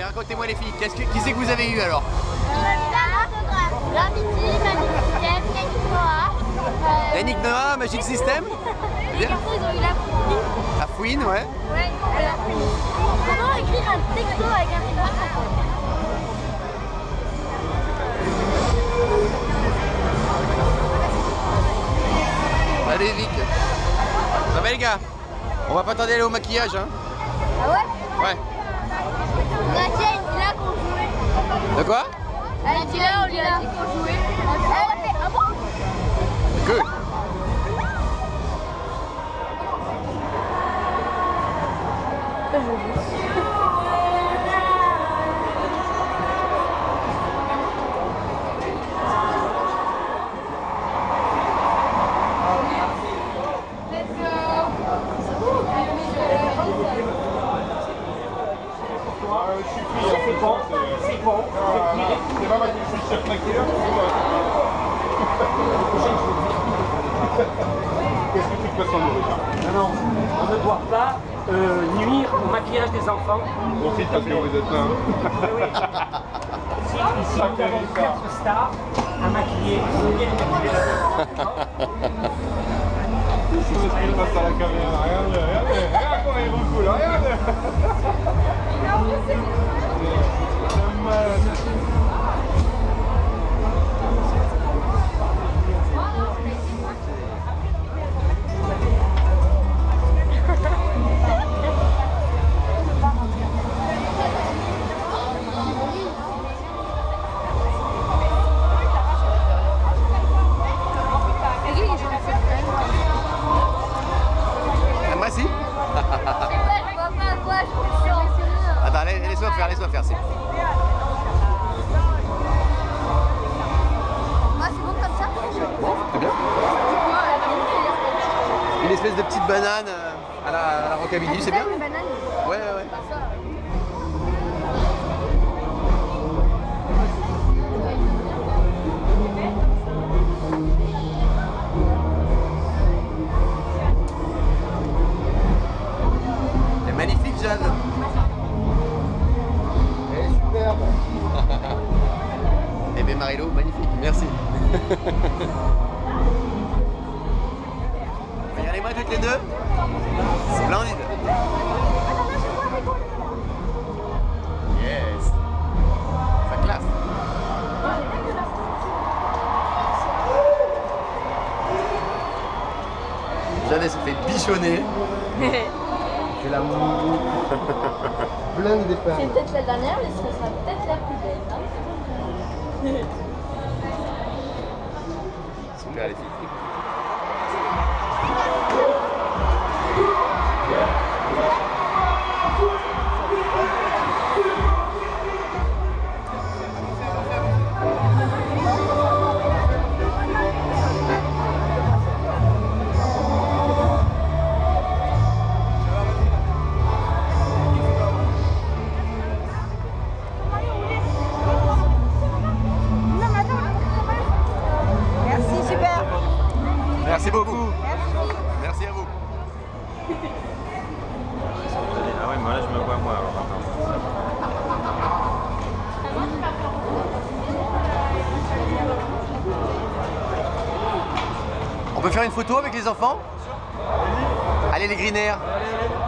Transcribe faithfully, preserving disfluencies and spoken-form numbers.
racontez-moi les filles, qu'est-ce que, qui c'est que vous avez eu alors? L'Amity, Magic System, Yannick Noah. Euh... Yannick Noah, Magic System. Et après ils ont eu la fouine. La fouine, ouais. Ouais, la fouine. Comment écrire un texto avec un téléphone? Allez Vic. Ça va les gars? On va pas tarder à aller au maquillage hein? Ah ouais? Ouais. La tienne, il a qu'on jouait. De quoi? Elle dit là, on lui a dit qu'on jouait. Elle a fait ah bon? Que? C'est bon, c'est bon. C'est pas mal que je suis chef maquilleur. Qu'est-ce que tu fais sans nourriture? Non, non, on ne doit pas euh, nuire au maquillage des enfants. Profite parce que vous êtes là. Oui. Ici, ici nous avons quatre stars à maquiller. Ils sont bien maquillés là-bas. Il passe à la caméra. Regardez, regardez, regarde comment il recoule, regardez. C'est mal. Moi si. Attends, laisse-moi faire, laisse-moi faire. Moi c'est bon comme ça? Bon, c'est bien. Une espèce de petite banane à la, à la rockabilly, c'est bien? Une banane. Ouais, ouais, ouais. C'est magnifique, Jeanne. Elle est superbe. Eh bien, Marilo, magnifique, merci. Regardez-moi toutes les deux. Splendide. Yes. Ça classe. Jeanne, elle se fait bichonner. Je la mou. Plein de départ. C'est peut-être la dernière, mais ce sera peut-être la plus belle. Hein. Super les filles. Merci beaucoup. Merci. Merci à vous. Ah ouais, mais là je me vois moi alors attends. On peut faire une photo avec les enfants? Allez les greeners.